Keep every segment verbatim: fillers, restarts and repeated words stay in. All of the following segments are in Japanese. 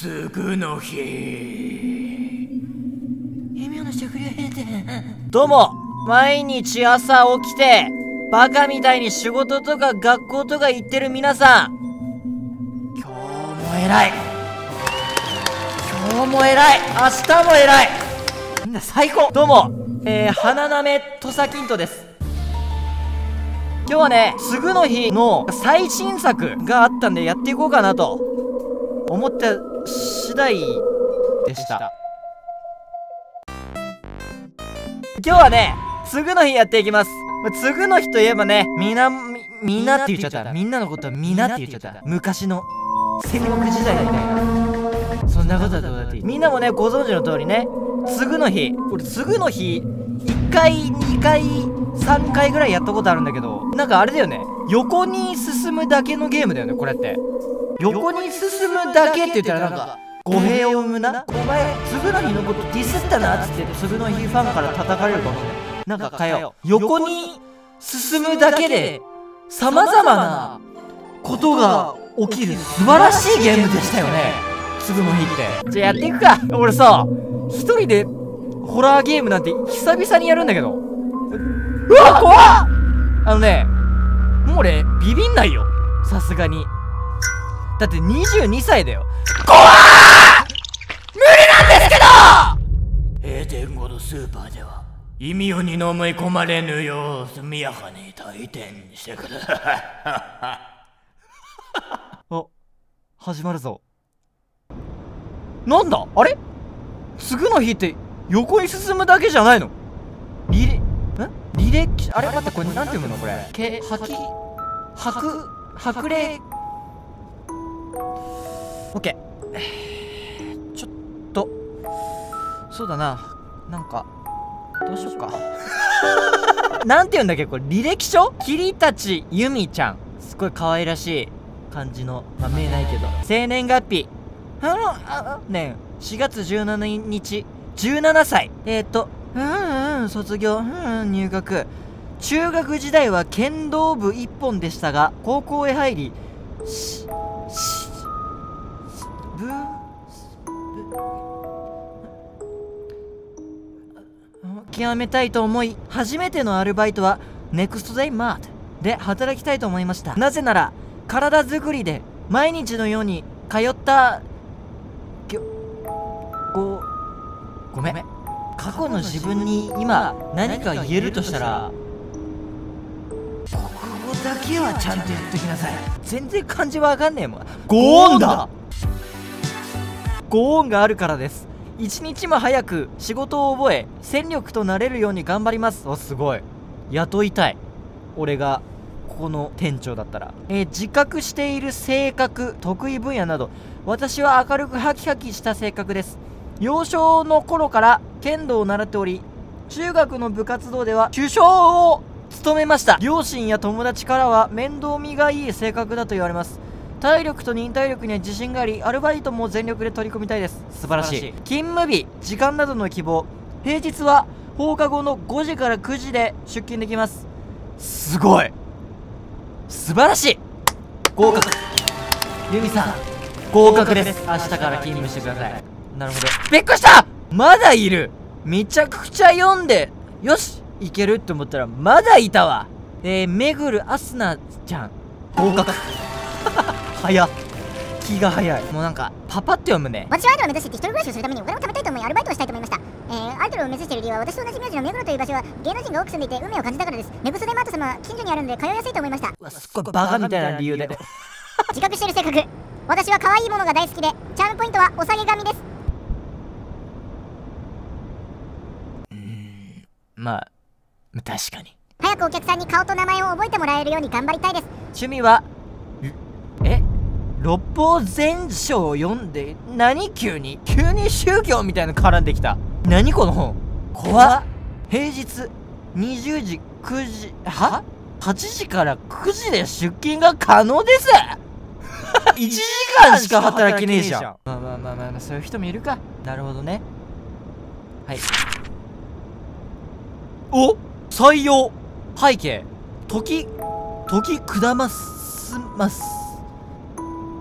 すぐの日。 奇妙な食料変転。 どうも、毎日朝起きてバカみたいに仕事とか学校とか行ってる皆さん、今日も偉い、今日も偉い、明日も偉い、みんな最高。どうも、えー、花なめ土佐キントです。今日はね、すぐの日の最新作があったんでやっていこうかなと思った次第でした。今日はね、つぐの日やっていきます。つぐの日といえばね、みな、み、みんなって言っちゃった。みんなのことはみんなって言っちゃった。昔の戦国時代みたいな。そんなことはどうだっていい。みんなもね、ご存知の通りね、つぐの日。俺、つぐの日、いっかい、にかい、さんかいぐらいやったことあるんだけど、なんかあれだよね。横に進むだけのゲームだよね、これって。横に進むだけって言ったらなんか、語弊を生むな。お前、つぐの日のことディスったなっつって、つぐの日ファンから叩かれるかもしれない。なんか変えよう。横に進むだけで、様々なことが起きる素晴らしいゲームでしたよね。つぐの日って。じゃあやっていくか。俺さ、一人でホラーゲームなんて久々にやるんだけど。うわ、怖っ。あのね、もう俺、ビビんないよ。さすがに。だってにじゅうにさいだよ。怖っ。無理なんですけど。 閉店後のスーパーでは意味をにの思い込まれぬよう速やかに退店してください。 あ、始まるぞ。なんだあれ、つぐの日って横に進むだけじゃないの？リレん履歴、あれ待って、これなんて読むのこれ。け、はき、はく、白麗。オッケー。ちょっと、そうだな、なんかどうしようか。なんて言うんだっけこれ、履歴書？桐立由美ちゃん、すごい可愛らしい感じの、まあ見えないけど、生年月日あのあ年しがつじゅうしちにち、じゅうななさい。えっとうんうん卒業、うんうん入学。中学時代は剣道部一本でしたが、高校へ入りししぶ極めたいと思い、初めてのアルバイトはネクストデイマートで働きたいと思いました。なぜなら体作りで毎日のように通ったぎょごごめん、過去の自分に今何か言えるとしたら、ここだけはちゃんと言っときなさい。全然漢字わかんねえもん。ご音だ。ご音があるからです。一日も早く仕事を覚え戦力となれるように頑張ります。お、すごい。雇いたい、俺がここの店長だったら。えー、自覚している性格、得意分野など、私は明るくハキハキした性格です。幼少の頃から剣道を習っており、中学の部活動では主将を務めました。両親や友達からは面倒見がいい性格だと言われます。体力と忍耐力には自信があり、アルバイトも全力で取り組みたいです。素晴らしい。勤務日、時間などの希望。平日は放課後のごじからくじで出勤できます。すごい、素晴らしい。合格。ユミさん合格です。明日から勤務してください。なるほど。びっくりした。まだいる。めちゃくちゃ読んでよしいけるって思ったらまだいたわ。えー、めぐるあすなちゃん合格。早っ、気が早い。もうなんかパパって読むね。 私はアイドルを目指して一人暮らしをするためにお金を貯めたいと思いアルバイトをしたいと思いました。えー、アイドルを目指している理由は、私と同じ名字の目黒という場所は芸能人が多く住んでいて運命を感じたからです。ネクストデイマート様は近所にあるので通いやすいと思いました。 うわ、すっごいバカみたいな理由で。 自覚している性格。私は可愛いものが大好きで、チャームポイントはお下げ髪です。 うーん、まあ確かに。 早くお客さんに顔と名前を覚えてもらえるように頑張りたいです。 趣味はえ六法全書を読んで、何急に急に宗教みたいなの絡んできた。何この本怖っ。平日にじゅうじくじははちじからくじで出勤が可能です。いちじかんしか働けねえじゃん。まあまあまあまあ、そういう人もいるか。なるほどね。はい。お、採用。背景時時下ますます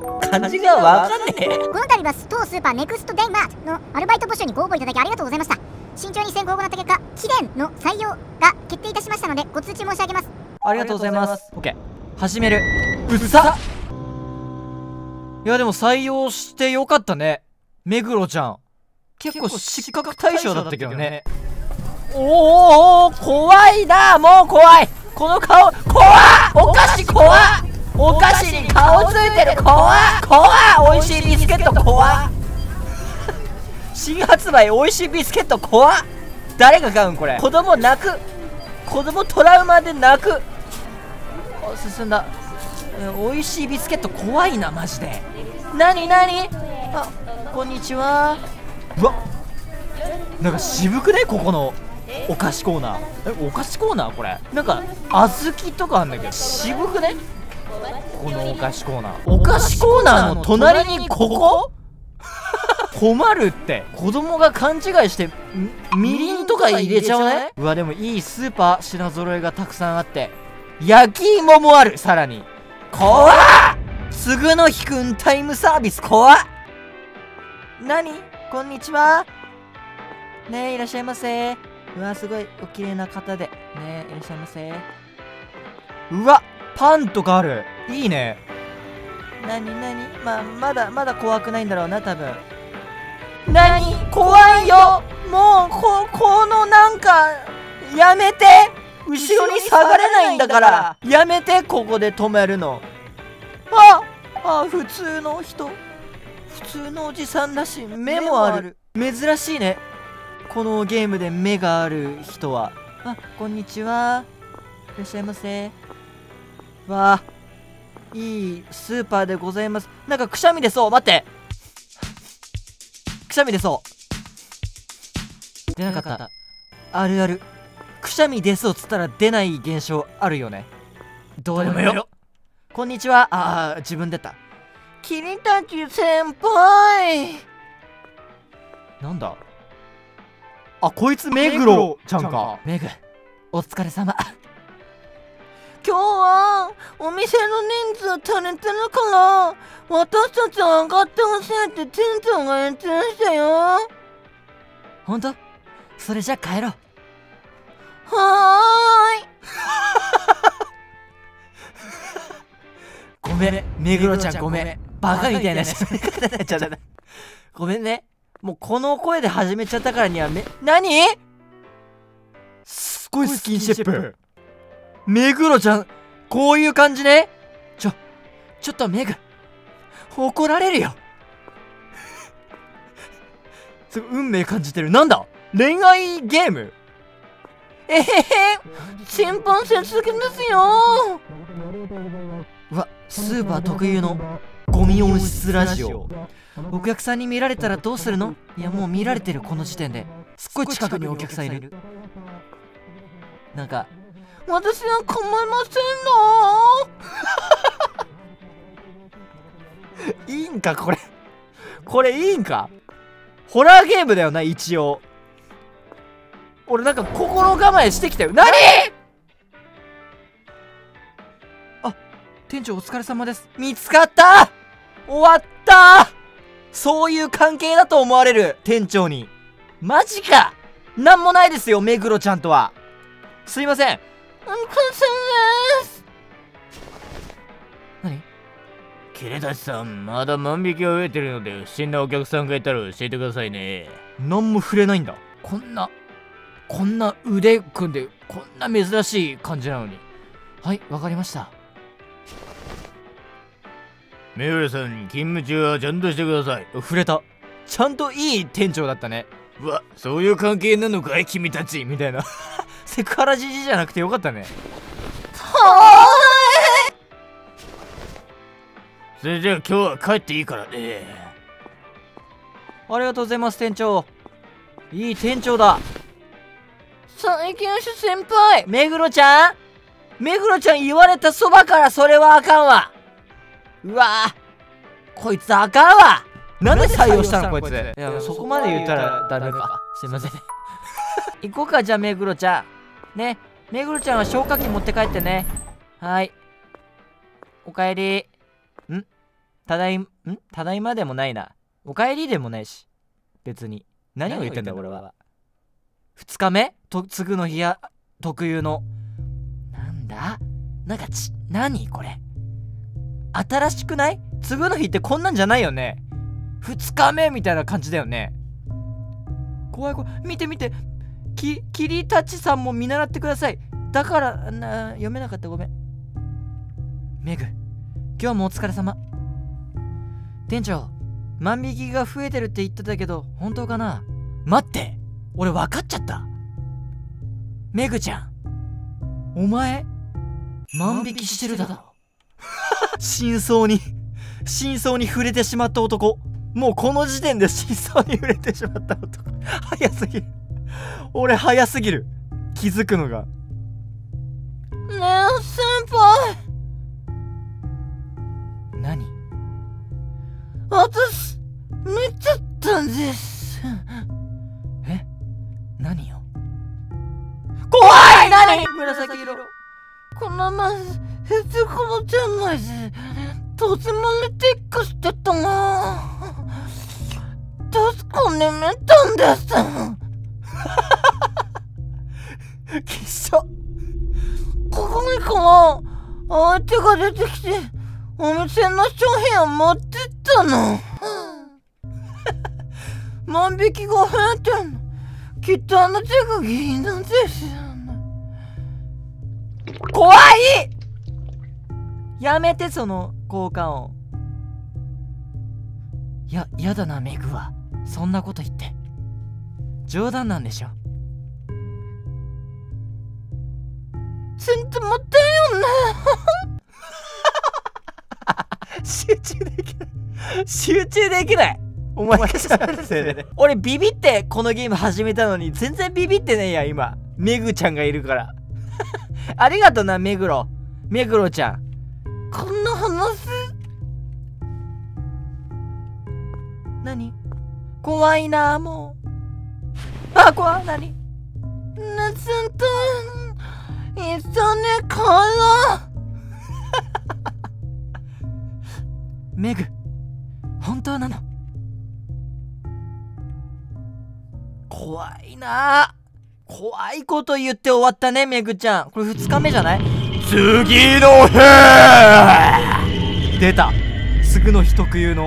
漢字がわかんねえ。 この度は当スーパーネクストデイマートのアルバイト募集にご応募いただきありがとうございました。慎重に選考を行った結果、貴殿の採用が決定いたしましたのでご通知申し上げます。 ありがとうございます。オッケー、始める。うっさ。いやでも採用してよかったね。目黒ちゃん結構失格対象だったけどね。おーおー怖いな、もう怖い。この顔怖っ、お菓子怖っ、お菓子に顔ついてる、怖っ怖っ、おいしいビスケット怖っ新発売おいしいビスケット怖っ。誰が買うんこれ。子供泣く、子供トラウマで泣く。お進んだ。おいしいビスケット怖いなマジで。なになに、あ、こんにちは。うわ、なんか渋くねここのお菓子コーナー。え、お菓子コーナーこれなんか小豆とかあんだけど渋くねこのお菓子コーナー。お菓子コーナーの隣にここ困るって。子供が勘違いしてみりんとか入れちゃわない？うわでもいいスーパー品揃えがたくさんあって焼き芋もある。さらに怖っ、つぐのひくんタイムサービス怖っ。なに、こんにちは。ねえいらっしゃいませ。うわすごいお綺麗な方でねえいらっしゃいませ。うわパンとかある、いいね。なになに、まあまだまだ怖くないんだろうな多分。なに怖いよ、もうここのなんかやめて、後ろに下がれないんだからやめて、ここで止めるの。ああ、普通の人、普通のおじさんだし目もある。珍しいねこのゲームで目がある人は。あ、こんにちは、いらっしゃいませ。わあいいスーパーでございます。なんかくしゃみ出そう、待って、くしゃみ出そう。出なかった。あるある、くしゃみ出そうっつったら出ない現象あるよね。どうでもよ。こんにちは。ああ自分出た。君たち先輩なんだ、あ、こいつ目黒ちゃんか。メグお疲れ様。今日はお店の人数足りてるから私たち上がってほしいって店長が言ってましたよ。ほんと？それじゃ帰ろう。はーいごめん目黒ちゃん、ごめん、バカみたいな喋り方になっちゃった。ごめんね、もうこの声で始めちゃったからにはめ、なに？すっごいスキンシップ。目黒ちゃんこういう感じね。ちょちょっとメグ怒られるよすごい運命感じてる。なんだ恋愛ゲーム？えへへ審判接続ですよ。うわスーパー特有のゴミ音質ラジオ。お客さんに見られたらどうするの？いやもう見られてるこの時点で。すっごい近くにお客さんいる。なんか私は構いませんのいいんかこれこれいいんか。ホラーゲームだよな一応。俺なんか心構えしてきたよ。なに？あ、店長お疲れ様です。見つかった。終わった。そういう関係だと思われる店長に。マジか。なんもないですよ目黒ちゃんとは。すいません。お疲れ様です。何？ キレタチさん、まだ万引きを植えてるので不審なお客さんがいたら教えてくださいね。 何も触れないんだ。こんなこんな腕組んでこんな珍しい感じなのに。はい、わかりました。 目黒さん、勤務中はちゃんとしてください。 触れた。ちゃんといい店長だったね。 うわ、そういう関係なのかい君たちみたいなセクハラじじじゃなくてよかったね。 はーい。それじゃあ今日は帰っていいからね。 ありがとうございます店長。いい店長だ。最近主先輩目黒ちゃん目黒ちゃん言われたそばからそれはあかんわ。うわーこいつあかんわ。なんで採用したのこいつ。いやそこまで言ったらダメか。すいません行こうかじゃあ目黒ちゃんね。目黒ちゃんは消火器持って帰ってね。はいおかえり。んただいんただいまでもないな。おかえりでもないし、別に何を言ってんだ俺は。ふつかめと次の日や特有のなんだなんかち何これ新しくない？次の日ってこんなんじゃないよね。ふつかめみたいな感じだよね。怖い怖い。見て見て、き桐たちさんも見習ってください。だからな、読めなかった、ごめん。メグ、今日もお疲れ様。店長、万引きが増えてるって言ってたけど本当かな？待って、俺分かっちゃった。メグちゃん、お前万引きしてるだろ。真相に真相に触れてしまった男。もうこの時点で真相に触れてしまった男。早すぎる。俺早すぎる、気づくのが。 ねえ先輩、 何？ 私見ちゃったんです。 え？何よ？ 怖い！何？紫色。この前ヘチコロじゃないし、とてもレティックしてたな。確かに見たんです。 きっしょ。 ここにから相手が出てきてお店の商品を持ってったの。万引きが増えてんの、きっとあの手が原因なんですよね。 怖い！やめてその効果音。や、やだなメグは。そんなこと言って冗談なんでしょ。 全然待ってよね。 集中できない集中できない。お前がしゃべるせいで俺ビビってこのゲーム始めたのに全然ビビってねえや今。メグちゃんがいるからありがとなメグロメグロちゃん。 こんな話何？怖いなもう。あ、怖い。何？ ねえ先輩、一緒に帰ろう。 メグ、本当なの？怖いな。怖いこと言って終わったねメグちゃん。これふつかめじゃない？ 次の日出た。次の日特有の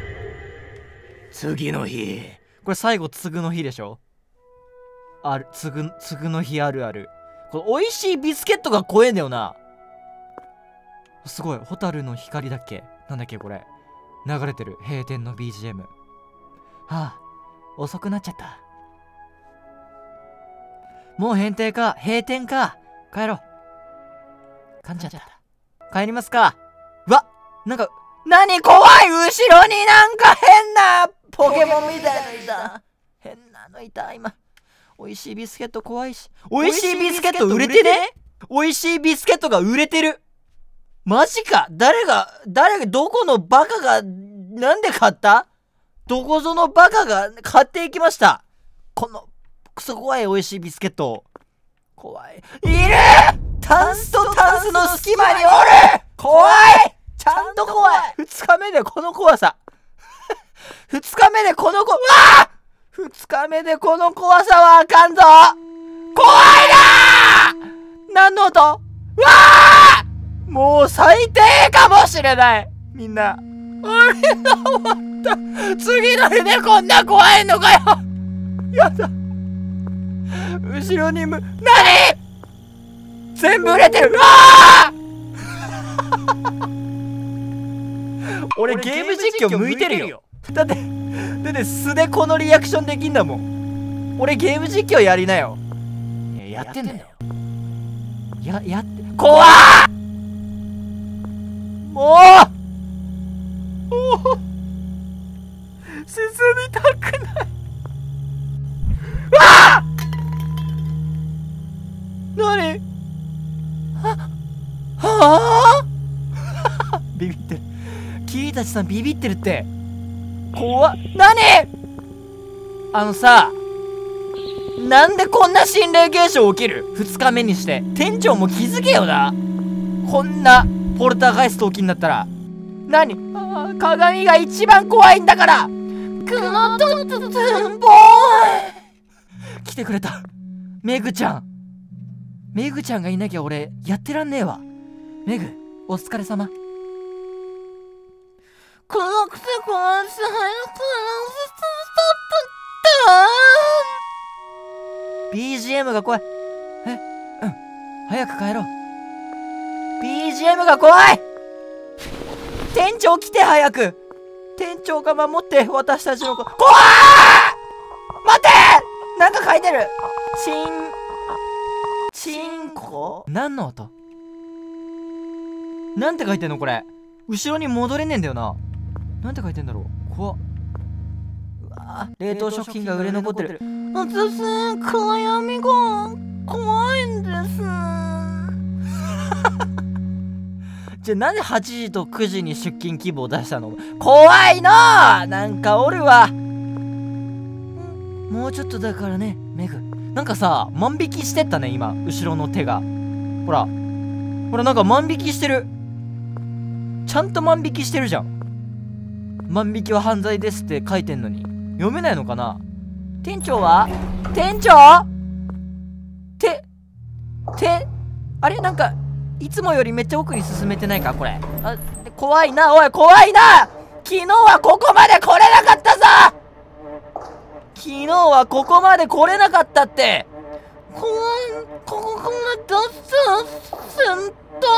次の日。 これ最後次の日でしょ。ある、次次の日あるある。これ美味しいビスケットが怖えんだよな。すごい。ホタルの光だっけ、なんだっけこれ流れてる閉店の ビージーエム。 はあ、遅くなっちゃった。もう閉店か閉店か。帰ろう。噛んじゃった。帰りますか。うわ、なんか何怖い。後ろになんか変なポケモンみたいのいた。変なのいた今。美味しいビスケット怖いし。美味しいビスケット売れてね。美味しいビスケットが売れてる。マジか。誰が誰がどこのバカがなんで買った？どこぞのバカが買っていきました。このクソ怖い美味しいビスケット。怖い。いる！タンスとタンスの隙間におる！怖い！ちゃんと怖い。ふつかめでこの怖さ。ふつかめでこのこ、うわあ！ふつかめでこの怖さはあかんぞ！怖いなー！何の音？うわあ！もう最低かもしれない。みんな。あれだ、終わった。次の日でこんな怖いのかよ。やだ。後ろにむ、なに？全部売れてる。うわあ！俺ゲーム実況向いてるよ。だってだって素でこのリアクションできんだもん。俺ゲーム実況やりなよ。いや、やってんだよ。ややって怖っ。もうもう進みたくない。わあ！何？ははあビビってる。キリたちさんビビってるって。怖っ。何？あのさ、なんでこんな心霊現象起きる？ふつかめにして店長も気づけよな。こんなポルターガイスト起きんだったら。 何？あー鏡が一番怖いんだから。 このトントンボーイ来てくれた。メグちゃん。メグちゃんがいなきゃ俺やってらんねえわ。メグ、お疲れ様。 このくせこのくせ早くビージーエム が怖い。え、うん、早く帰ろう。 ビージーエム が怖い。店長来て早く。店長が守って私たちの子。怖い。待って、なんか書いてる。チンチンコ。何の音？なんて書いてんのこれ。後ろに戻れねえんだよな。なんて書いてんだろう。怖っ。うわ、冷凍食品が売れ残ってる。 私暗闇が怖いんです。 じゃあなんではちじとくじに出勤希望出したの？怖いな。なんかおるわ。もうちょっとだからね、メグ。なんかさ、万引きしてったね今、後ろの手が。ほらほら、なんか万引きしてる。ちゃんと万引きしてるじゃん。万引きは犯罪ですって書いてんのに読めないのかな。店長は？店長？ててあれ、なんかいつもよりめっちゃ奥に進めてないかこれ。あ、怖いな。おい怖いな。昨日はここまで来れなかったぞ。昨日はここまで来れなかったって。 怖い。ここから出す先輩。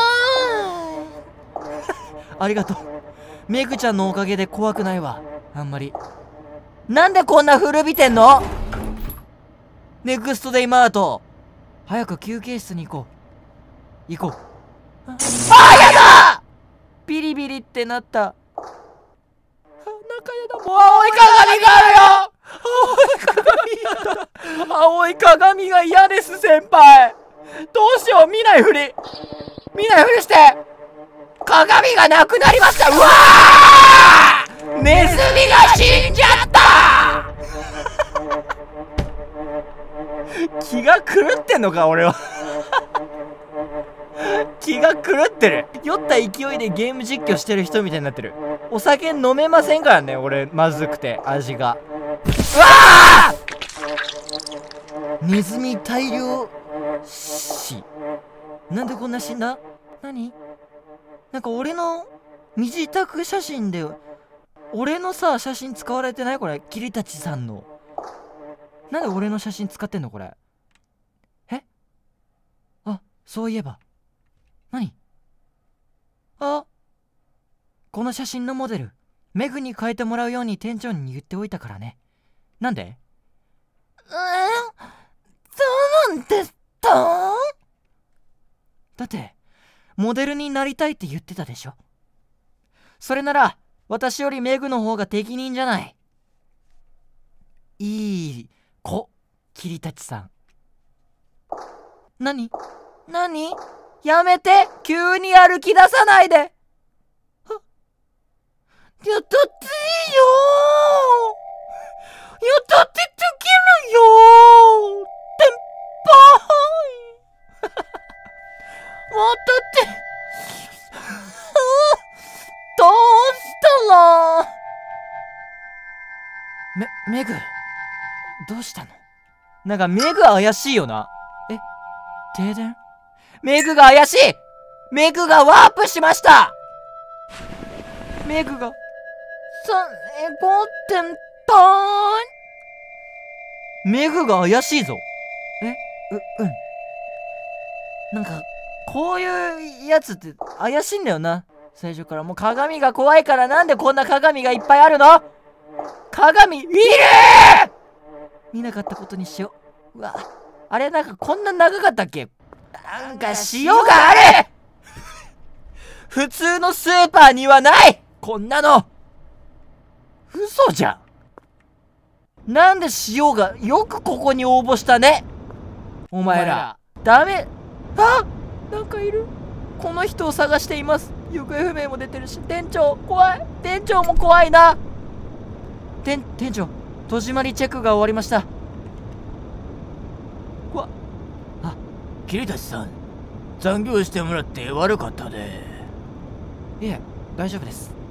ありがとう。メグちゃんのおかげで怖くないわ。あんまり。なんでこんな古びてんの？ネクストデイマート。早く休憩室に行こう。行こう。ああ、やだ！ビリビリってなった。あ、中やだ。もう青い鏡があるよ。青い鏡やだ。青い鏡が嫌です、先輩。どうしよう。見ないふり。見ないふりして。鏡がなくなりました。うわー！ネズミが死んじゃった気が狂ってんのか俺は気が狂ってる。酔った勢いでゲーム実況してる人みたいになってる。お酒飲めませんからね俺。まずくて味が。うわー！ネズミ大量死。なんでこんな死んだ？何？なんか俺の身支度写真で俺のさ写真使われてないこれ。桐たちさんの。なんで俺の写真使ってんのこれ。え？あ、そういえば。何？あ、この写真のモデルメグに変えてもらうように店長に言っておいたからね。なんで？ えー、そうなんですか？ だってモデルになりたいって言ってたでしょ。それなら私よりメグの方が適任じゃない。いい子、桐たちさん。何？何？やめて！急に歩き出さないで。はっ、 やったっていいよー。やったってできるよー。先輩わたってどうしたら。 め、メグどうしたの？なんかメグ怪しいよな。え、停電？メグが怪しい。メグがワープしました。メグがさえごてんぱーい。メグが怪しいぞ。え、う、うんなんかこういうやつって怪しいんだよな最初から。もう鏡が怖いから。なんでこんな鏡がいっぱいあるの？鏡いるー！見なかったことにしよう。うわ、あれなんかこんな長かったっけ？なんか塩がある普通のスーパーにはないこんなの。嘘じゃん。なんで塩が。よくここに応募したねお前ら。ダメ。あ、なんかいる。この人を探しています。行方不明も出てるし。店長怖い。店長も怖いな。店店長戸締まりチェックが終わりました。わあ、 桐たちさん、残業してもらって悪かったで。 いえ大丈夫です。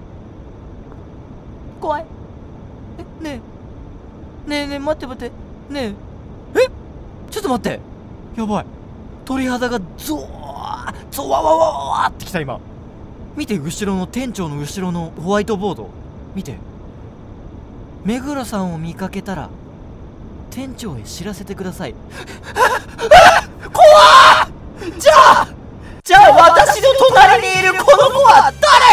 怖い。え、ねえねえねえ、待って待って、ねえ、え、ちょっと待って、やばい、鳥肌がゾワーゾワワワワーってきた。今見て、後ろの店長の後ろのホワイトボード見て。目黒さんを見かけたら店長へ知らせてください。怖っ。じゃあじゃあ私の隣にいるこの子は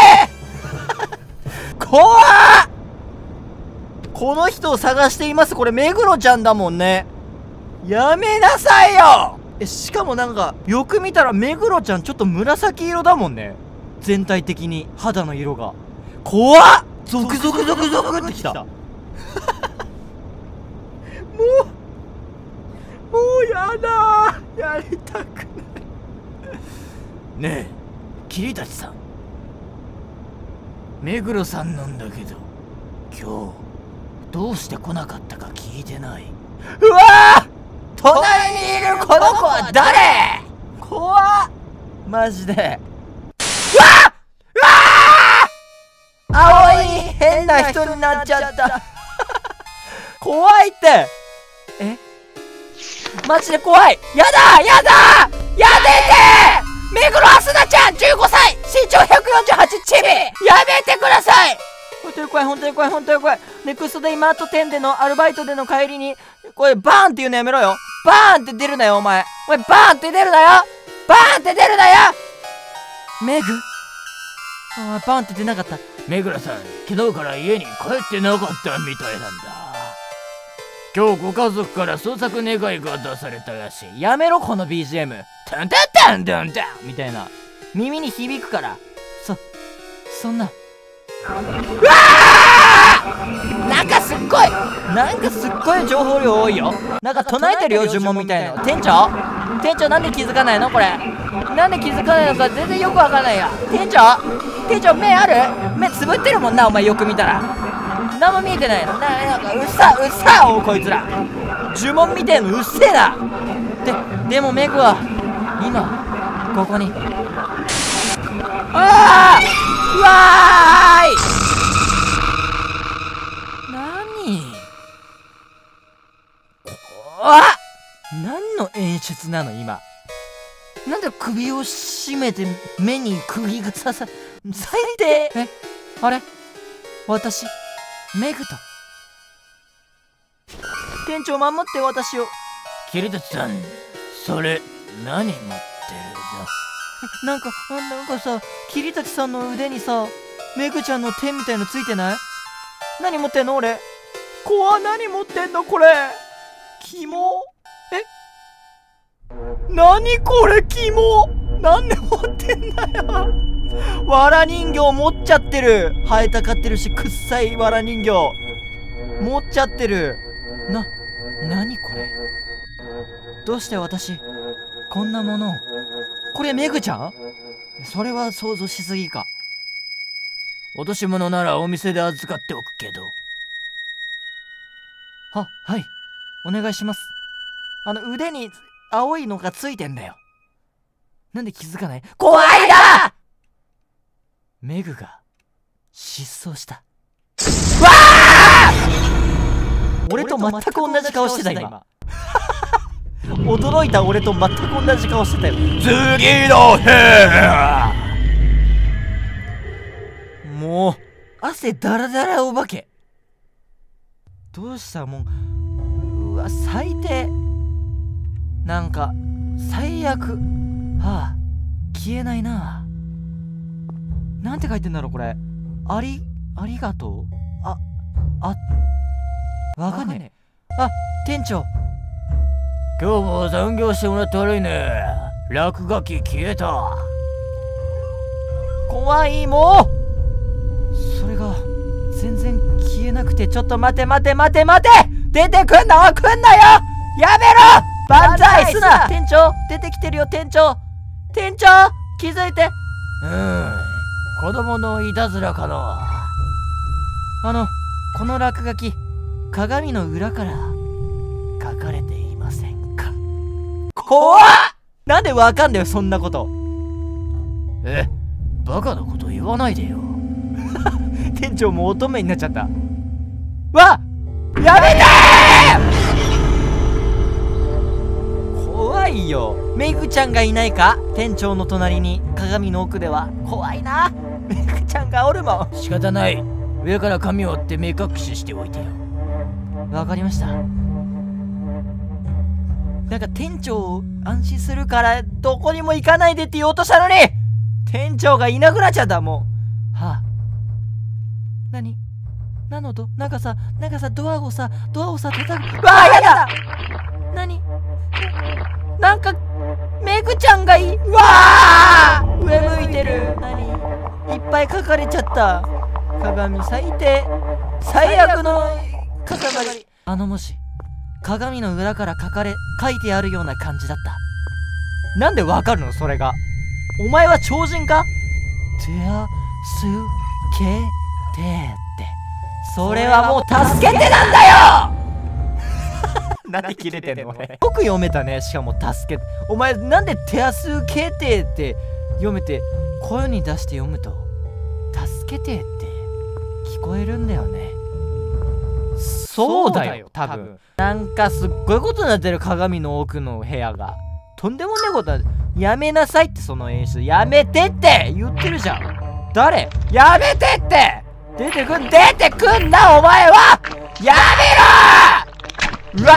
誰？怖っ。この人を探しています。これ目黒ちゃんだもんね。やめなさいよ。え、しかもなんかよく見たら目黒ちゃんちょっと紫色だもんね。全体的に肌の色が怖っ。ゾクゾクゾクゾクってきた。もうもうやだー、やりたくない。 ねえ桐たちさん、目黒さんなんだけど今日どうして来なかったか聞いてない？ うわー、隣にいるこの子は誰？怖っマジで。うわっ、うわー、青い変な人になっちゃった怖いって。え、マジで怖い。やだやだやめて。目黒あすなちゃんじゅうごさい、身長ひゃくよんじゅうはち、チビ、やめてください。本当に怖い、本当に怖い、本当に怖い。ネクストデイマート店でのアルバイトでの帰りにこれバーンって言うのやめろよ。バーンって出るなよお前。お前バーンって出るなよ。バーンって出るなよ。メグ、お前バーンって出なかった。 目黒さん昨日から家に帰ってなかったみたいなんだ。今日ご家族から捜索願いが出されたらしい。 やめろこの ビージーエム。 タンタンタンタンタンみたいな耳に響くから。そそんな、 うわー、なんかすっごいなんかすっごい情報量多いよ。なんか唱えてるよ呪文みたいな。店長店長なんで気づかないのこれ。なんで気づかないのか全然よくわかんないや。店長店長目ある？目つぶってるもんなお前、よく見たら何も見えてないの。ななんかうっさうっさおこいつら呪文みてえのうっせえな。ででもメグは今ここに。ああ、うわーい。何あ、何の演出なの今。なんで首を絞めて目に釘が刺さ、最低。え、あれ、私メグと店長守って私を。 桐たちさんそれ何持ってるぞ。 なんかなんかさ、桐たちさんの腕にさメグちゃんの手みたいのついてない？何持ってんの俺。怖、何持ってんのこれ。キモ。え、何これキモ。なんで持ってんだよ。わら人形持っちゃってる。生えたかってるし、くっさいわら人形持っちゃってる。な、何これ。どうして私こんなものを。これメグちゃん？それは想像しすぎか。 落とし物ならお店で預かっておくけど。 は、はい、お願いします。あの腕に青いのがついてんだよ。なんで気づかない？怖いな。メグが失踪した。わあ！俺と全く同じ顔してた今驚いた俺と全く同じ顔してたよ。 次の部屋。 もう汗だらだらお化け。どうしたもう。うわ最低。なんか最悪。はあ、消えないな。なんて書いてんだろうこれ。ありありがとう。ああわかんねえ。あ、店長今日も残業してもらって悪いね。落書き消えた。 怖い。もうそれが全然消えなくて。ちょっと待て待て待て待て。出てくんな。来んなよ。やめろ。万歳すな。店長出てきてるよ。店長店長気づいて。 うーん、子供のいたずらかな。 あのこの落書き鏡の裏から書かれていませんか？怖っ。なんでわかんだよそんなこと。 え、バカなこと言わないでよ店長も乙女になっちゃった。 わやめてー。怖いよ。メグちゃんがいないか、店長の隣に鏡の奥では。怖いな。メグちゃんがおるもん。 仕方ない。上から髪を折って目隠ししておいてよ。 わかりました。なんか店長安心するからどこにも行かないでって言おうとしたのに、店長がいなくなっちゃった。もうはあ、何なのと、なんかさ、なんかさ、ドアをさ、ドアをさ、叩く。うわあ、やだ。何なんか、メグちゃんがいい。うわあ、上向いてる。何いっぱい書かれちゃった。鏡最低。最悪の塊。あの、もし、鏡の裏から書かれ、書いてあるような感じだった。なんでわかるのそれが。お前は超人か？手やすけてって。それはもう助けてなんだよなんで切れてんの俺。よく読めたね。しかも助けて。お前なんで手数けてって読めて、声に出して読むと助けてって聞こえるんだよね。そうだよ多分。なんかすっごいことになってる。鏡の奥の部屋がとんでもねえことだ。やめなさいって。その演出やめてって言ってるじゃん。誰？やめてって。出てくん、出てくんなお前は。やめろ。うわ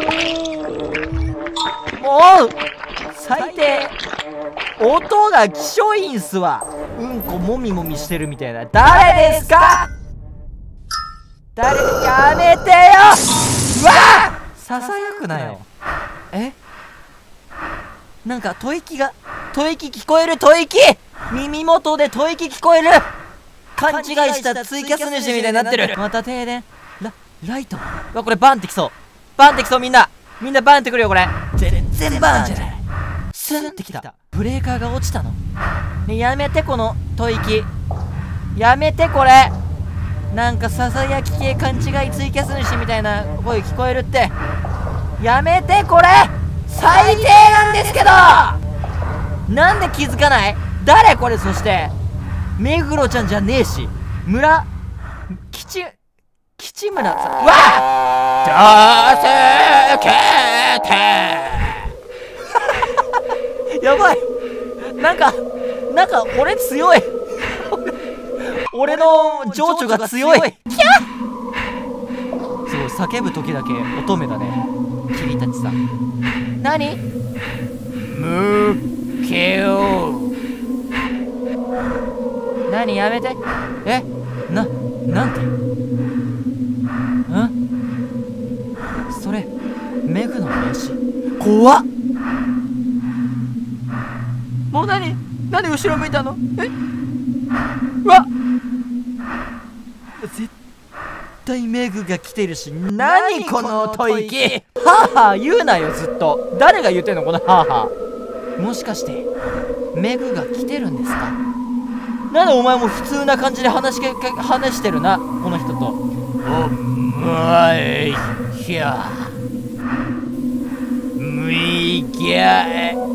もう最低。音が気性いいんすわ。うんこもみもみしてるみたいな。誰ですか？誰？やめてよ。うわささやくなよ。えなんか吐息が、吐息聞こえる。吐息耳元で吐息聞こえる。勘違いしたツイキャス主みたいになってる。また停電。ラ、ライト。うわこれバンってきそう。バンってきそう。みんなみんなバンってくるよこれ。全然バンじゃない。スンってきた。ブレーカーが落ちたの。ね、やめてこの吐息。やめてこれ。なんかささやき系勘違いツイキャス主みたいな声聞こえるって。やめてこれ。最低なんですけど。なんで気づかない？誰これ。そして目黒ちゃんじゃねえし、村吉吉村さん。うわっ助けてやばい。なんかなんか俺強い俺の情緒が強い。キャッすごい叫ぶ時だけ乙女だね。君たちさん。何？ むけよ。 何？やめて。えな、なんてんそれ、メグの名刺。怖っ。もう何なんで後ろ向いたの？えうわ絶対メグが来てるし。何この吐息。はあはあ言うなよずっと。誰が言ってんのこのはあはあ。もしかしてメグが来てるんですか？なんでお前も普通な感じで話しけ話してるなこの人と。 お前ひゃむいきゃ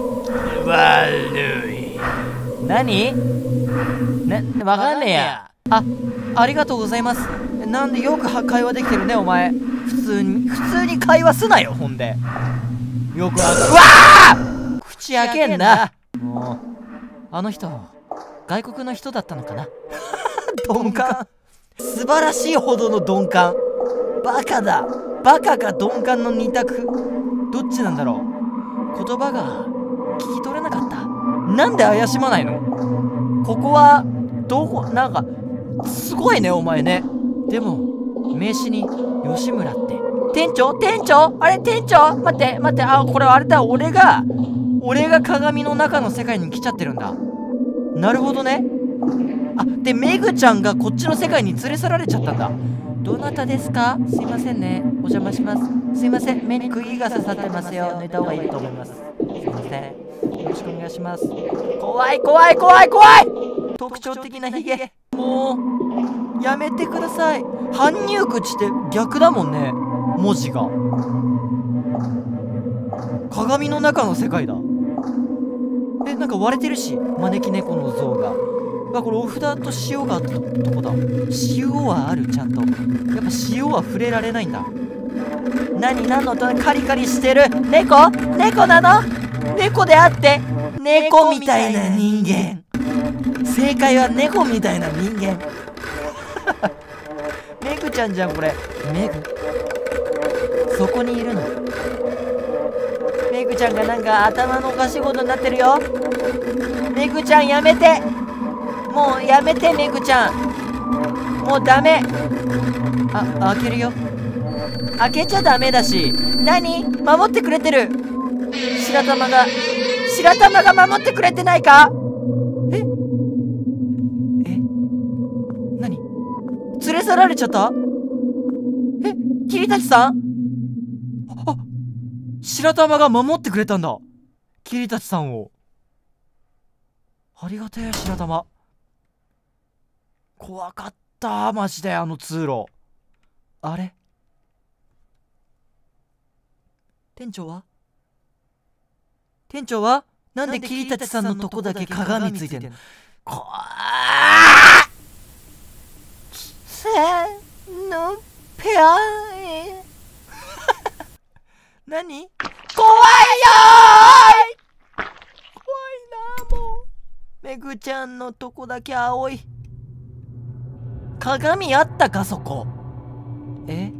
悪い。 何？ね、わかんねえや。あ、ありがとうございます。なんでよく会話できてるねお前。普通に普通に会話すなよ。ほんでよくある。うわあ口開けんな。もうあの人外国の人だったのかな鈍感。素晴らしいほどの鈍感。バカだ。バカか鈍感の二択。どっちなんだろう。言葉が聞き取れなかった。なんで怪しまないの？ここはどこ？なんかすごいねお前ね。でも名刺に吉村って。店長店長あれ店長待って待って。あこれあれだ。俺が俺が鏡の中の世界に来ちゃってるんだ。なるほどね。あでメグちゃんがこっちの世界に連れ去られちゃったんだ。どなたですか？すいませんねお邪魔します。すいません目に釘が刺さってますよ。抜いた方がいいと思います。すいませんよろしくお願いします。怖い怖い怖い怖い。特徴的なヒゲ。もうやめてください。搬入口って逆だもんね文字が。鏡の中の世界だ。えなんか割れてるし招き猫の像が。 わ、これお札と塩があったとこだ。塩はある、ちゃんと。やっぱ塩は触れられないんだ。何、何の音、カリカリしてる。猫猫なの？猫であって猫みたいな人間。正解は猫みたいな人間。メグちゃんじゃんこれ。メグそこにいるの。メグちゃんがなんか頭のおかしいことになってるよ。メグちゃんやめて、もうやめて。メグちゃんもうダメ。あ、開けるよ。開けちゃダメだし。何？守ってくれてる。白玉が白玉が守ってくれてないか？ええ、何？連れ去られちゃった？え、桐たちさん？あ、白玉が守ってくれたんだ、桐たちさんを。ありがてえ、白玉。怖かったマジで、あの通路。あれ、店長は店長はなんで桐たちさんのとこだけ鏡ついてんの？こわーせーのぴゃー何？怖いよーい、怖いな。もうめぐちゃんのとこだけ青い。鏡あったかそこ。え、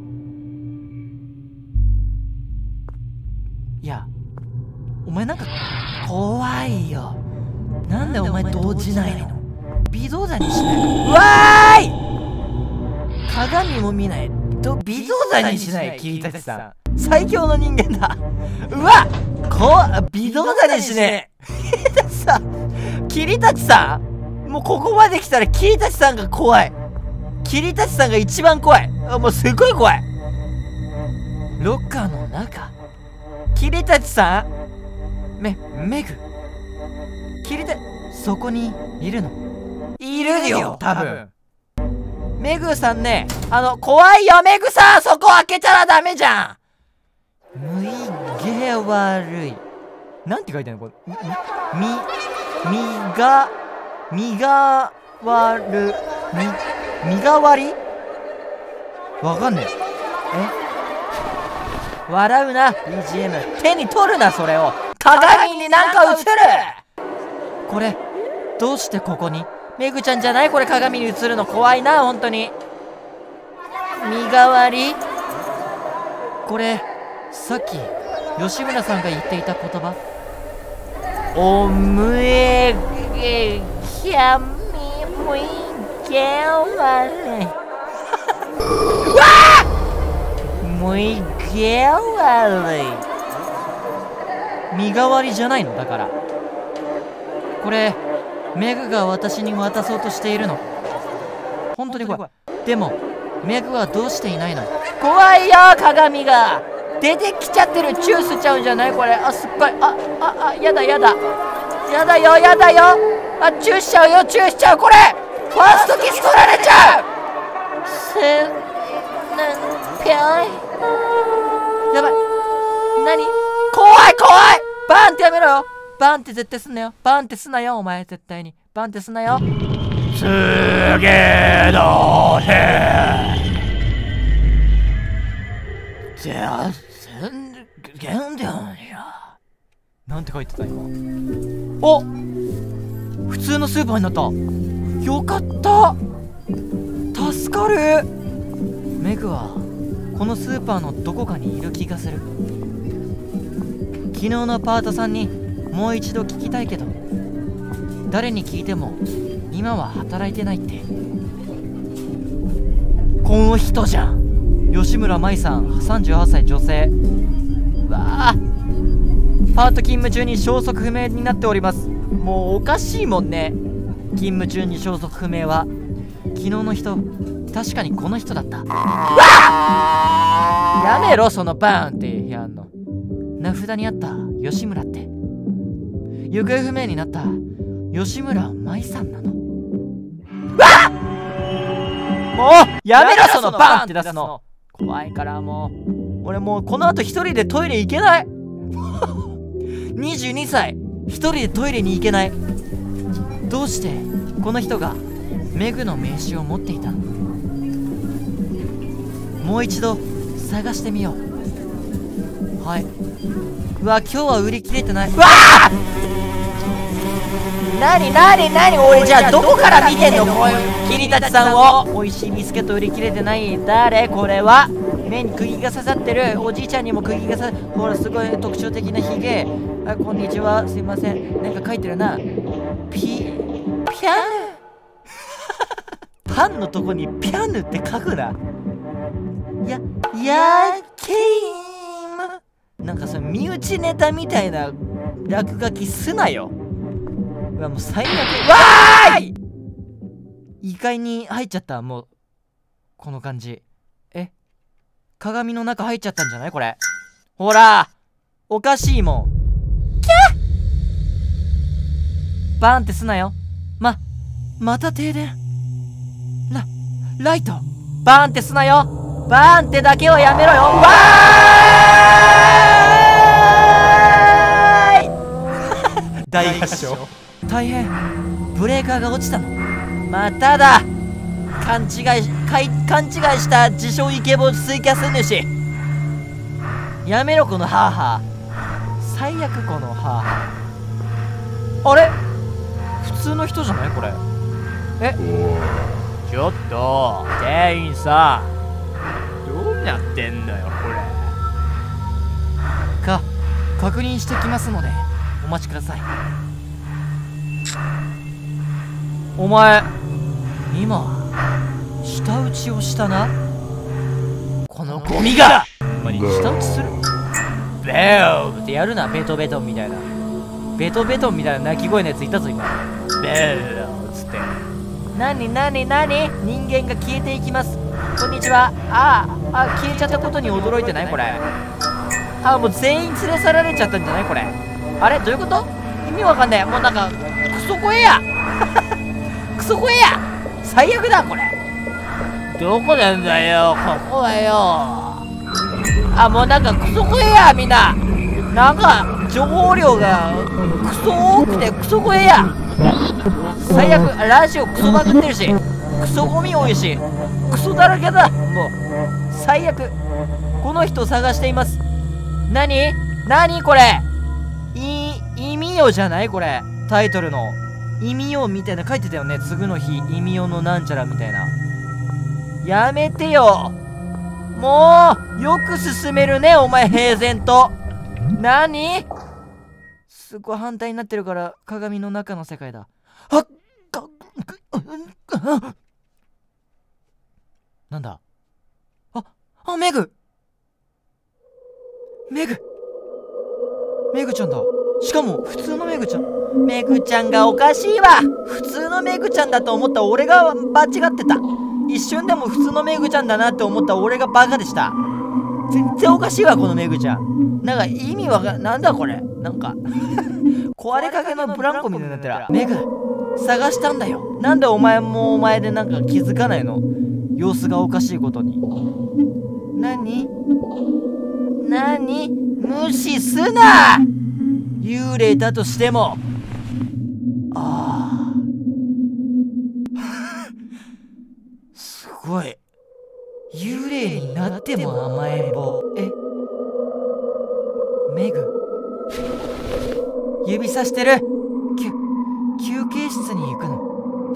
いやお前なんか怖いよ。なんでお前動じないの？微動だにしない。うわーい、鏡も見ない。と微動だにしない。桐たちさん最強の人間だ。うわっ、こ微動だにしねえ。桐たちさん桐たちさんもうここまで来たら桐たちさんが怖い。桐たちさんが一番怖い。あ、もうすごい怖い。ロッカーの中、桐たちさん、め、メグ、桐た、そこにいるの？いるよ、多分。メグさんね、あの、怖いよ、メグさん、そこ開けたらダメじゃん。むいげ悪い。なんて書いてあるのこれ。み、み、みが、みが悪、み、みが悪い？わかんねえ。え？笑うな、ビージーエム。手に取るな、それを。鏡になんか映る！これ、どうしてここに？メグちゃんじゃない？これ鏡に映るの怖いな、ほんとに。身代わり？これ、さっき、吉村さんが言っていた言葉。おむえげ、きゃみむいげわれ。うわぁ！むいげわれ。身代わりじゃないのだから。これ、メグが私に渡そうとしているの。本当に怖い。でもメグはどうしていないの？怖いよ、鏡が出てきちゃってる。チュースちゃうんじゃないこれ。あ、すっごい。あああ、やだやだやだよやだよ。あ、チューしちゃうよ、チューしちゃう。これファーストキス取られちゃう。せなんぴゃい。やばい。何？怖い怖い。バーンってやめろよ。バンって絶対すんなよ。バンってすなよ、お前。絶対にバンってすなよ。 すげーどーへーじゃあ全然だよ。 なんて書いてた今。お、普通のスーパーになった。よかった、助かる。メグはこのスーパーのどこかにいる気がする。昨日のパートさんにもう一度聞きたいけど、誰に聞いても今は働いてないって。この人じゃん。吉村舞さん、さんじゅうはっさい女性。うわあ、パート勤務中に消息不明になっております。もうおかしいもんね。勤務中に消息不明は。昨日の人、確かにこの人だった。うわあ、やめろ、そのバーンってやんの。名札にあった吉村って行方不明になった吉村舞さんなの。わっ、もうやめろ、そのバンって出すの。怖いからもう俺もうこの後一人でトイレ行けない。にじゅうにさい一人でトイレに行けない。どうしてこの人がメグの名刺を持っていたの。もう一度探してみよう。はい。うわ、今日は売り切れてない。うわあ、なになになに、俺じゃあどこから見てんの、こういう桐立さんを。美味しいビスケット売り切れてない。誰これは。目に釘が刺さってる。おじいちゃんにも釘が刺さってる。ほら、すごい特徴的なヒゲ。あ、こんにちは、すいません。なんか書いてるな。ピピャヌパンのとこにピャヌって書くな。ややけーむ。なんかそれ身内ネタみたいな落書きすなよ。うわ、もう最悪。わーい、異界に入っちゃった。もうこの感じ。え、鏡の中入っちゃったんじゃないこれ。ほらおかしいもん。キャッ、バーンってすなよ。ままた停電。ラライトバーンってすなよ。バーンってだけはやめろよ。わーい大合唱。大変、ブレーカーが落ちたの。まただ。勘違いしかい勘違いした自称イケボツイキャス主。やめろこのハーハー。最悪このハーハー。あれ、普通の人じゃないこれ。え、 ちょっと店員さん、どうなってんのよこれ。 か確認してきますのでお待ちください。お前今舌打ちをしたな。このゴミが。お前舌打ちする。ベーってやるな。ベトベトンみたいな、ベトベトンみたいな鳴き声のやついたぞ今。ベーっつって。なになになに、人間が消えていきます。こんにちは。ああ、あ、消えちゃったことに驚いてないこれ。あ、もう全員連れ去られちゃったんじゃないこれ。あれどういうこと、意味わかんない。もうなんかクソ声やクソ声や、最悪だこれ。 どこなんだよここはよ。 あ、もうなんかクソ声やみんな。なんか情報量がクソ多くてクソ声や。最悪。ラジオクソバグってるし、クソゴミ多いし、クソだらけだ。もう最悪。この人探しています。なになにこれ。い意味よじゃないこれ。タイトルの意味よみたいな書いてたよね。次の日意味よのなんちゃらみたいな。やめてよもう。よく進めるねお前平然と。なに、すごい反対になってるから鏡の中の世界だ。あっかなんだ。ああ、メグメグメグちゃんだ。しかも普通のメグちゃん。メグちゃんがおかしいわ。普通のメグちゃんだと思った俺が間違ってた。一瞬でも普通のメグちゃんだなって思った俺がバカでした。全然おかしいわこのメグちゃん。なんか意味わかん、なんだこれ。なんか壊れかけのブランコみたいになってる。メグ探したんだよ。なんでお前もお前でなんか気づかないの、様子がおかしいことに。なになに、無視すな。幽霊だとしても。ああすごい。幽霊になっても甘えん坊。え、メグ指さしてる。きゅ休憩室に行くの。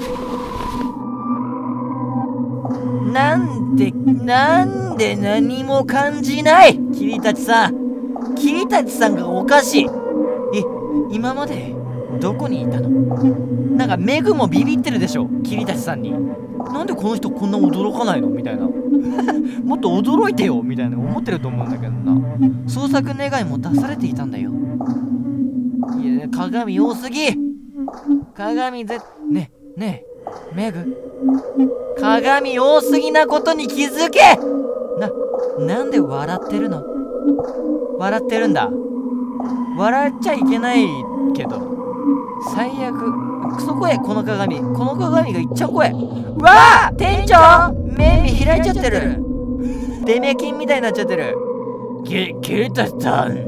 なんでなんで何も感じない。桐立さん桐立さんがおかしい。え、今までどこにいたの。なんかメグもビビってるでしょ桐立さんに。なんでこの人こんな驚かないのみたいなもっと驚いてよみたいな思ってると思うんだけどな。捜索願いも出されていたんだよ。いや、鏡多すぎ。鏡ぜねえねえメグ、鏡多すぎなことに気づけ。ななんで笑ってるの。笑ってるんだ。笑っちゃいけないけど最悪。クソ怖えこの鏡。この鏡がいっちゃ怖え。うわあ、店長目見開いちゃってる。デメキンみたいになっちゃってる。 き桐立さん。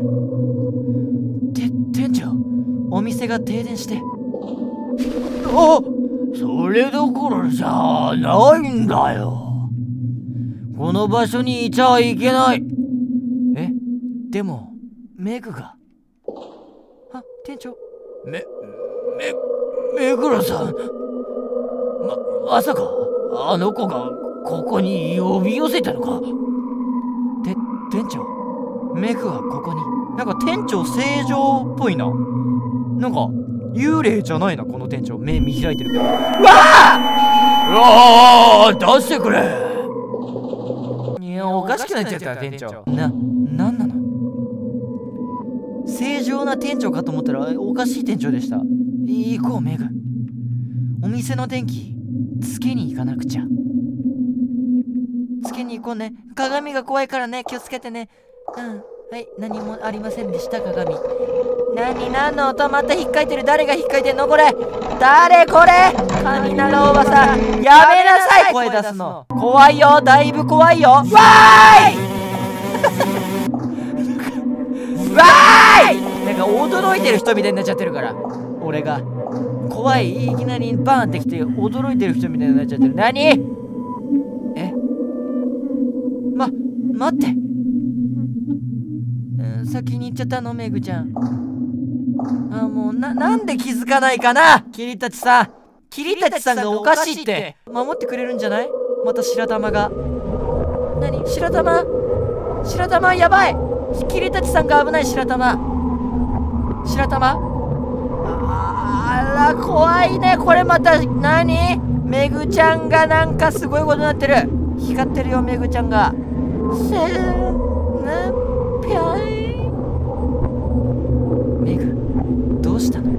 て店長、お店が停電して。おお、 それどころじゃないんだよ。この場所にいちゃいけない。 え、でもメグが。あ、店長。 め、め、目黒さん。ま、まさか、あの子がここに呼び寄せたのか。 て、店長。メグはここに。なんか店長正常っぽいな。なんか幽霊じゃないな、この店長。目見開いてるけど。うわあうわ出してくれ。 いや、おかしくなっちゃった店長。な、なんなの。正常な店長かと思ったらおかしい店長でした。行こうメグ。お店の電気つけに行かなくちゃ。つけに行こうね。鏡が怖いからね、気をつけてね。うん、はい、何もありませんでした。鏡。何、何の音。また引っかいてる。誰が引っかいてんのこれ。誰これ。神長おばさん、やめなさい。声出すの怖いよ。だいぶ怖いよ。わーいわーい。なんか驚いてる人みたいになっちゃってるから、俺が怖い。いきなりバーンってきて驚いてる人みたいになっちゃってる。何。え、ま、待って、うん、先に行っちゃったのメグちゃん。あ、もうな、なんで気づかないかな。桐たちさん、桐たちさんがおかしいって。守ってくれるんじゃない。また白玉が。何、白玉、白玉やばい。桐たちさんが危ない。白玉、白玉。あら怖いね。これまた何。メグちゃんがなんかすごいことになってる。光ってるよメグちゃんが。せーなぴゃい。メグどうしたの。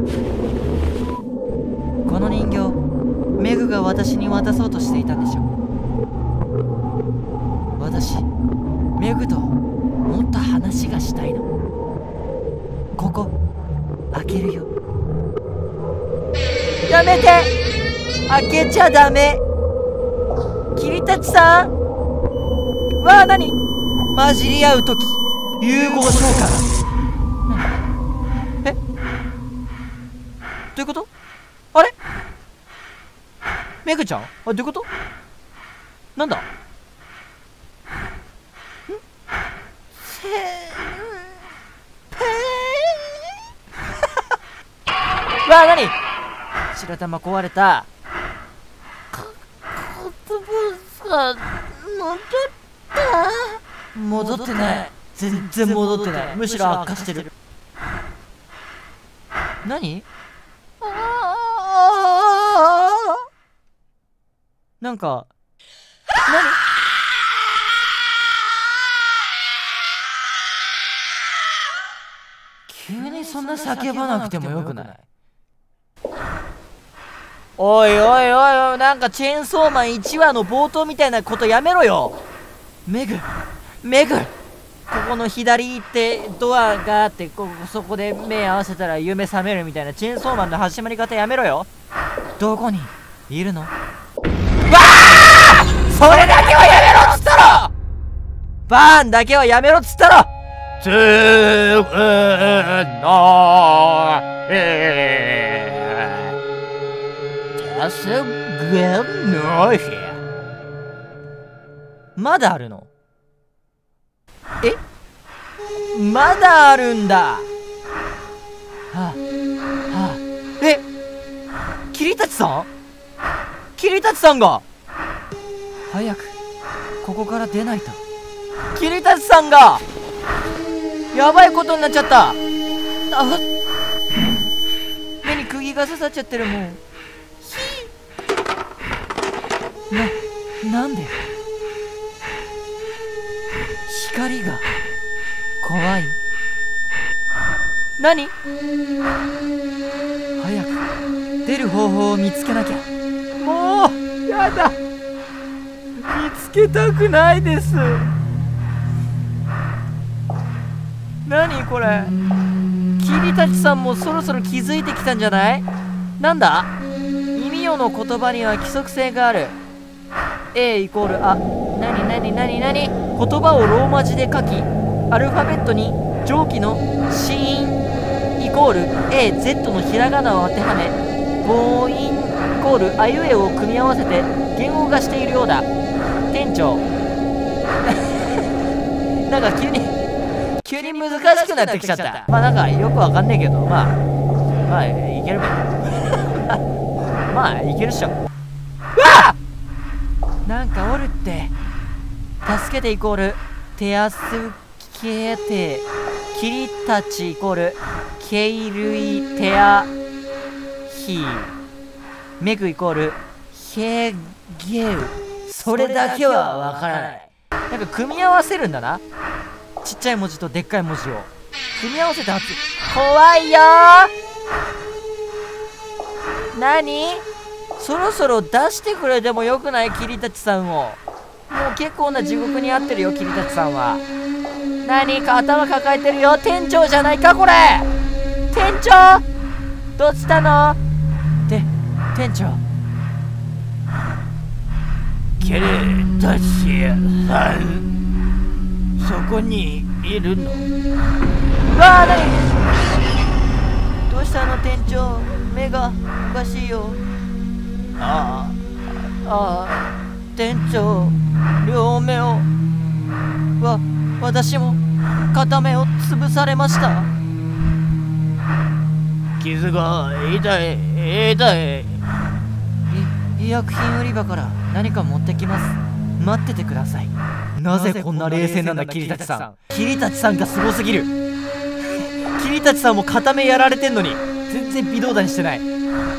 この人形メグが私に渡そうとしていたんでしょ。私メグともっと話がしたいの。ここ開けるよ。やめて、開けちゃダメ。桐たちさん。わあ、何。混じり合う時融合召喚。え、どういうこと。あれメグちゃん。あ、どういうこと。なんだ。んせーわあ、何。白玉壊れた。 言葉が戻った。 戻ってない。全然戻ってない。むしろ悪化してる。何。なんか何。急にそんな叫ばなくてもよくない。おいおいおいおい、なんかチェーンソーマンいちわの冒頭みたいなことやめろよ。メグメグ、ここの左行ってドアがあって、ここそこで目合わせたら夢覚めるみたいなチェーンソーマンの始まり方やめろよ。どこにいるの。わあ、それだけはやめろっつったろ。バーンだけはやめろっつったろ。 つーのえすげのひまだあるの。え、まだあるんだ。はあはあ。え、桐たちさん。桐たちさんが早くここから出ないと。桐たちさんがやばいことになっちゃった。あ、目に釘が刺さっちゃってるもん。な、なんで。光が怖い。何。早く出る方法を見つけなきゃ。もうやだ、見つけたくないです。何これ。桐たちさんもそろそろ気づいてきたんじゃない。なんだ。意味よの言葉には規則性がある。 A イコールあ、なになになになに。言葉をローマ字で書き、アルファベットに上記の子音イコール エーゼット のひらがなを当てはめ、 母音イコールあいうえおを組み合わせて言語化しているようだ。店長なんか急に急に難しくなってきちゃった。まあなんかよくわかんねえけど、まあまあいけるべまあいけるっしょ。うわっ、なんかおるって。助けてイコール手助けて、霧たちイコールケルイテアヒメグイコールヘゲウ。それだけはわからない。なんか組み合わせるんだな、ちっちゃい文字とでっかい文字を組み合わせて発。怖いよー。何、そろそろ出してくれてもよくない？桐たちさんを。もう結構な地獄に遭ってるよ、桐たちさんは。何か頭抱えてるよ。店長じゃないかこれ。店長どうしたの？て店長。 キリタチさん、そこにいるの？ うわー、何？どうしたの店長？目がおかしいよ。ああああ、店長、両目を、わ私も片目を潰されました。 傷が痛い痛い。 医薬品売り場から何か持ってきます。待っててください。なぜこんな冷静なんだ桐たちさん。桐たちさんがすごすぎる。桐たちさんも片目やられてんのに全然微動だにしてない。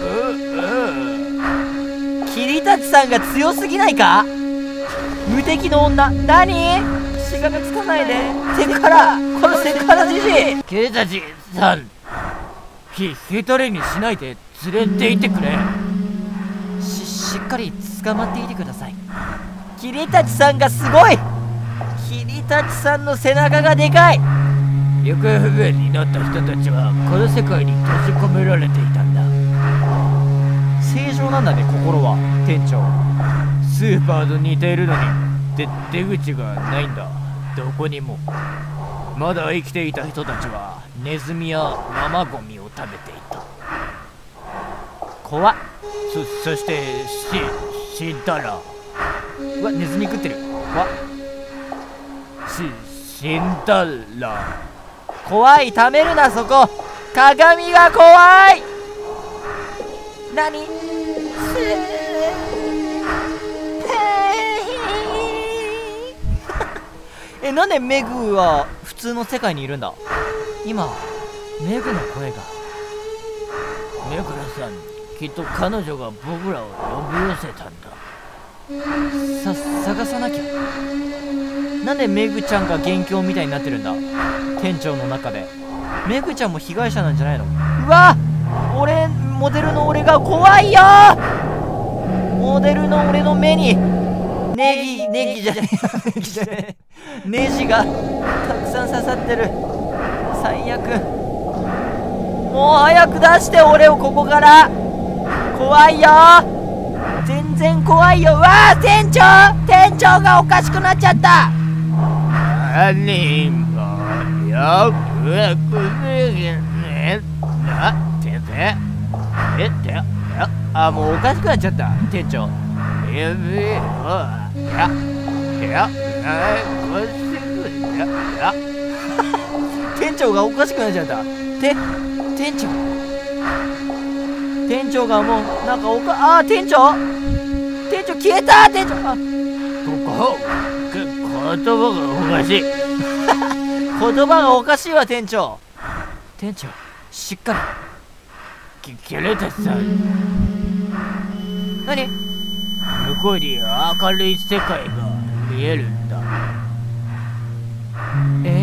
桐たちさんが強すぎないか？無敵の女。何？しがみつかないで。セクハラ、このセクハラじじい。 桐たちさん、ひ一人にしないで連れていてくれ。 ししっかり捕まっていてください。桐たちさんがすごい。桐たちさんの背中がでかい。 行方不明になった人たちはこの世界に閉じ込められていたんだ。 正常なんだね、心は。店長、 スーパーと似ているのにで出口がないんだ、どこにも。まだ生きていた人たちはネズミや生ゴミを食べていた。 怖っ。 そそしてし死んだら、 うわ、ネズミ食ってる。怖っ。 し死んだら怖い。ためるなそこ。鏡が怖い。何？え、なんでメグは普通の世界にいるんだ？今メグの声が。 メグラさん、きっと彼女が僕らを呼び寄せたんだ。 さ探さなきゃ。なんでメグちゃんが元凶みたいになってるんだ、店長の中で。メグちゃんも被害者なんじゃないの？うわ、俺モデルの俺が怖いよ。モデルの俺の目にネギネギじゃねえネギじゃねえネジがたくさん刺さってる。最悪。もう早く出して俺をここから。怖いよ、全然怖いよ。うわー、店長店長がおかしくなっちゃった。 何もよくすぎねなっててえってあ、もうおかしくなっちゃった店長。 指をややないこしくや店長がおかしくなっちゃった。て店長店長がもうなんかおかあー、店長店長消えた。店長、あ、 ここ言葉がおかしい言葉がおかしいわ店長。店長しっかり。キレタさん、 何？ 向こうに明るい世界が見えるんだ。 え？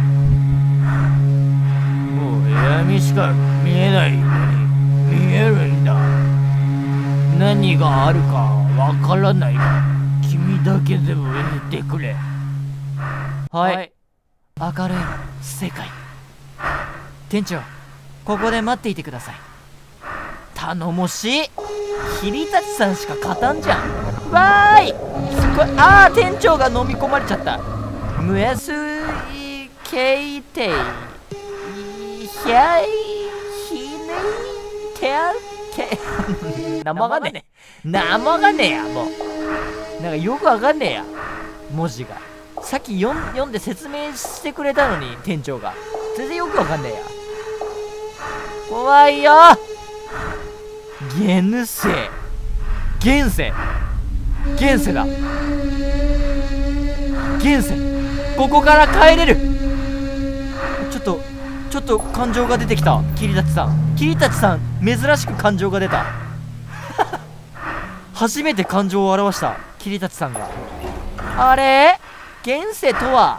もう闇しか見えないのに見えるんだ。何があるかわからないが君だけでも言ってくれ。 はい、はい、明るい世界。店長、ここで待っていてください。頼もしい。桐たちさんしか勝たんじゃん。わーい、すごい。あー、店長が飲み込まれちゃった。ムエスイケイテイヒャイヒネテアけ何もわかんねえ何もわかんねえやもうなんかよくわかんねえや文字がさっき読ん読んで説明してくれたのに店長が全然よくわかんねえや怖いよ現世現世現世だ現世ここから帰れるちょっとちょっと感情が出てきた桐立さん桐立さん珍しく感情が出た初めて感情を表した桐立さんがあれ現世とは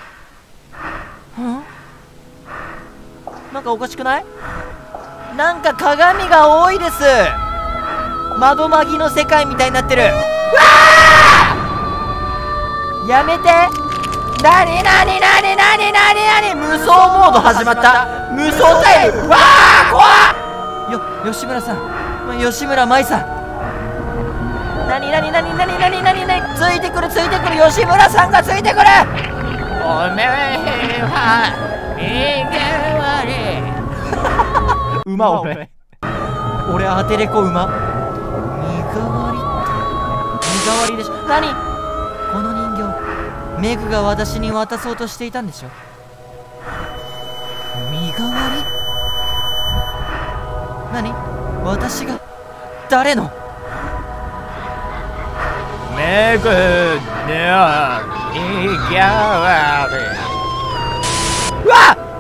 んなんかおかしくないなんか鏡が多いです窓マギの世界みたいになってるうわーやめてなになになになになになに無双モード始まった無双タイムわー怖っよ吉村さん吉村舞さんなになになになになになになについてくるついてくる吉村さんがついてくるおめえは身代わり馬俺俺アテレコ馬身代わりって身代わりでしょ何この人形メグが私に渡そうとしていたんでしょ身代わり何私が誰のめぐの身代わりうわっ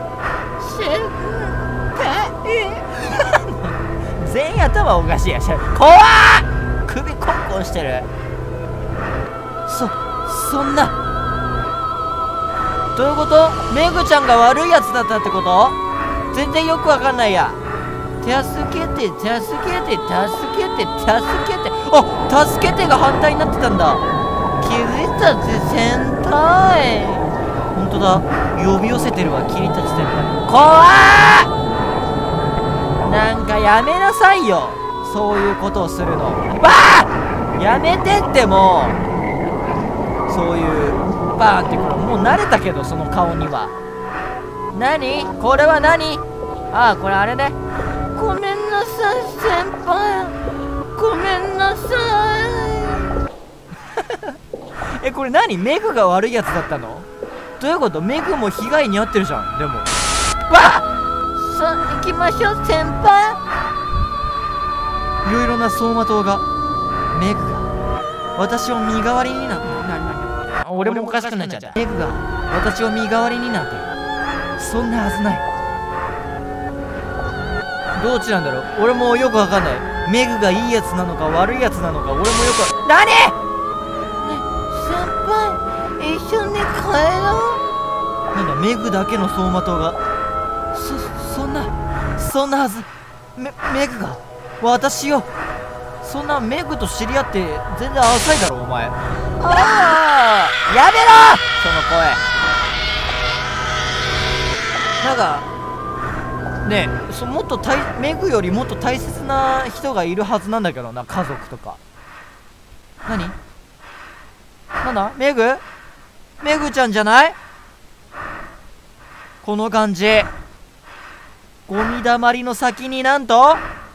全員頭おかしいやし怖っ首コンコンしてるそそんなどういうことメグちゃんが悪いやつだったってこと全然よくわかんないや助けて助けて助けて助けてあ助けてが反対になってたんだ君たち先輩ほんとだ呼び寄せてるわ君たち先輩怖っなんかやめなさいよそういうことをするのわあやめてってもうそういうバーンってくるもう慣れたけどその顔には何これは何ああこれあれねごめんなさい先輩ごめんなさいえこれ何メグが悪いやつだったのどういうことメグも被害に遭ってるじゃんでもわあさあ行きましょう先輩いろいろな走馬灯がメグが私を身代わりになって俺もおかしくなっちゃったメグが私を身代わりになんてそんなはずないどっちなんだろう俺もよくわかんないメグがいいやつなのか悪いやつなのか俺もよく何ね先輩一緒に帰ろうなんだメグだけの走馬灯がそそんなそんなはずメメグが私をそんなメグと知り合って全然浅いだろお前ああやめろその声なんかねえそもっと大メグよりもっと大切な人がいるはずなんだけどな家族とか何なんだメグメグちゃんじゃないこの感じゴミだまりの先になんと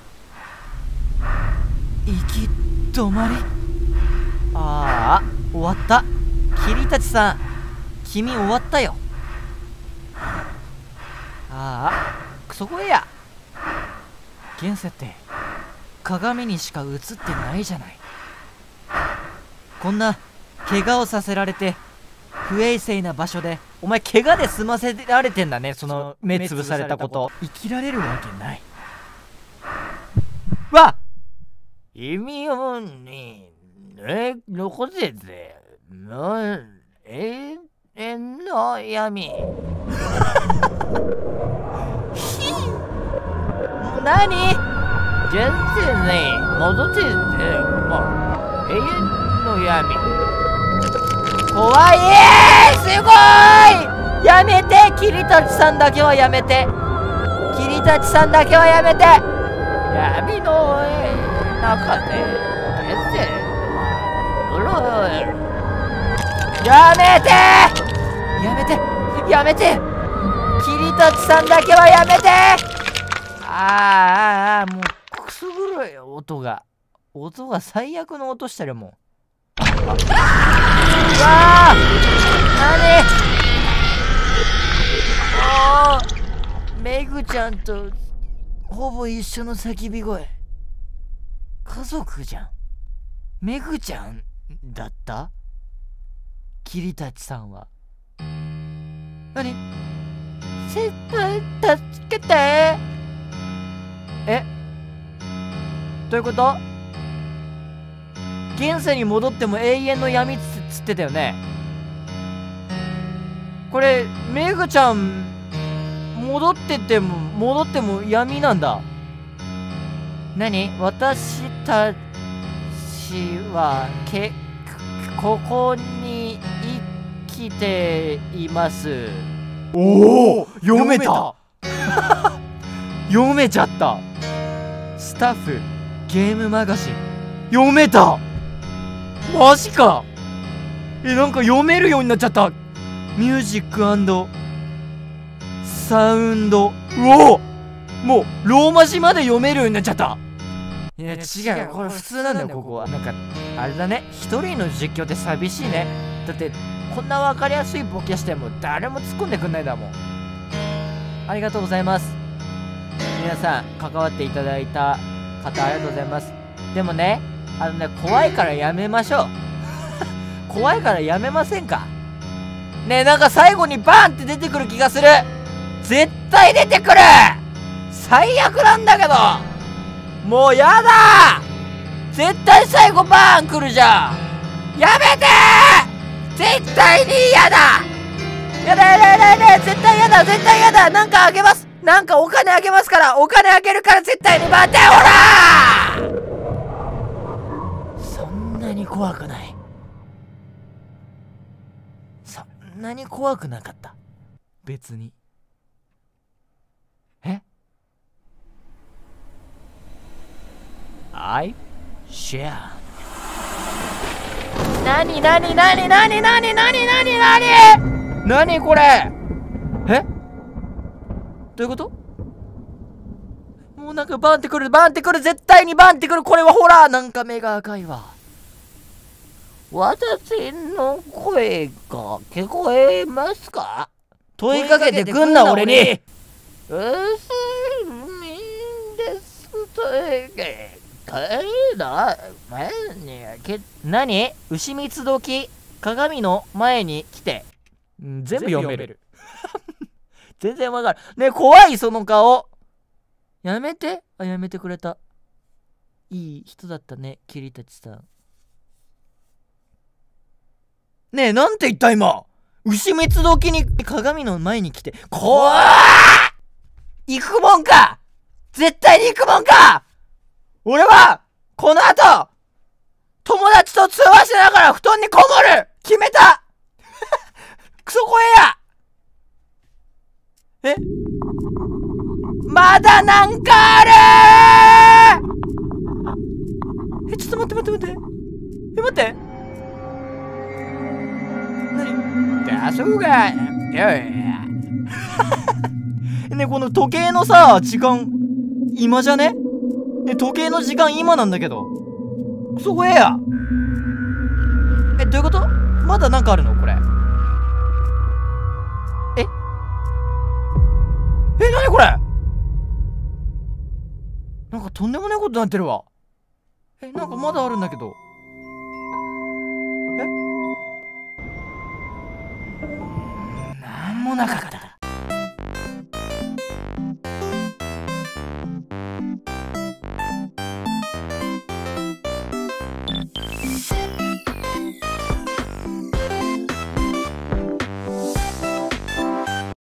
行き止まりああ終わった桐立さん君終わったよああクソ声や現世って鏡にしか映ってないじゃないこんな怪我をさせられて不衛生な場所でお前怪我で済ませられてんだねその目つぶされたこと生きられるわけないわ意味をにね残せてもう永遠の闇何現世に戻っててもう永遠の闇怖いすごいやめて桐立さんだけはやめて桐立さんだけはやめて闇の中で現世は潤えるやめてやめてやめて桐立さんだけはやめてあーあーあーもうくすぐるごい音が音が最悪の音してるもん。あうわあ何あーメグちゃんとほぼ一緒の叫び声。家族じゃん。メグちゃんだった？桐たちさんは。何？先輩助けて。え？どういうこと？現世に戻っても永遠の闇っつってたよね。これメグちゃん戻ってっても戻っても闇なんだ。何？私たちはけここに生きています。おお読めた読めちゃった。スタッフゲームマガジン読めた。マジか。えなんか読めるようになっちゃった。ミュージック&サウンド。うおもうローマ字まで読めるようになっちゃった。いや違うこれ普通なんだよここは。なんかあれだね一人の実況って寂しいね。だってこんな分かりやすいボケしても誰も突っ込んでくんないだもん。ありがとうございます。皆さん関わっていただいた方ありがとうございます。でもねあのね怖いからやめましょう怖いからやめませんかねえ。なんか最後にバーンって出てくる気がする。絶対出てくる。最悪なんだけどもうやだ。絶対最後バーン来るじゃん。やめてー。絶対に嫌だ。やだやだやだやだ絶対やだ絶対やだ。なんかあげます。なんかお金あげますから。お金あげるから絶対に待って。ほらそんなに怖くない。そんなに怖くなかった別に。えI share なになになになになになになになになにこれ。えどういうこと？もうなんかバーンってくるバーンってくる絶対にバーンってくる。これはホラー。なんか目が赤いわ。私の声が聞こえますか？問いかけてくんな俺に。うすみですとえけかえだ前にけ何？牛蜜時鏡の前に来て。ん全部読める全然わかるね。怖いその顔やめて。あやめてくれた。いい人だったね桐たちさん。ねえなんて言った今。牛蜜時に鏡の前に来て。こわー行くもんか。絶対に行くもんか。俺はこの後友達と通話しながら布団にこもる決めたクソ怖えや。えまだなんかあるー。えちょっと待って待って待ってえ待って何だそうがよいねこの時計のさ時間今じゃねえ時計の時間今なんだけどクソ怖えや。えどういうこと？まだなんかあるのこれ。ええなにこれ。なんかとんでもないことになってるわ。えなんかまだあるんだけど。えなんもなかった。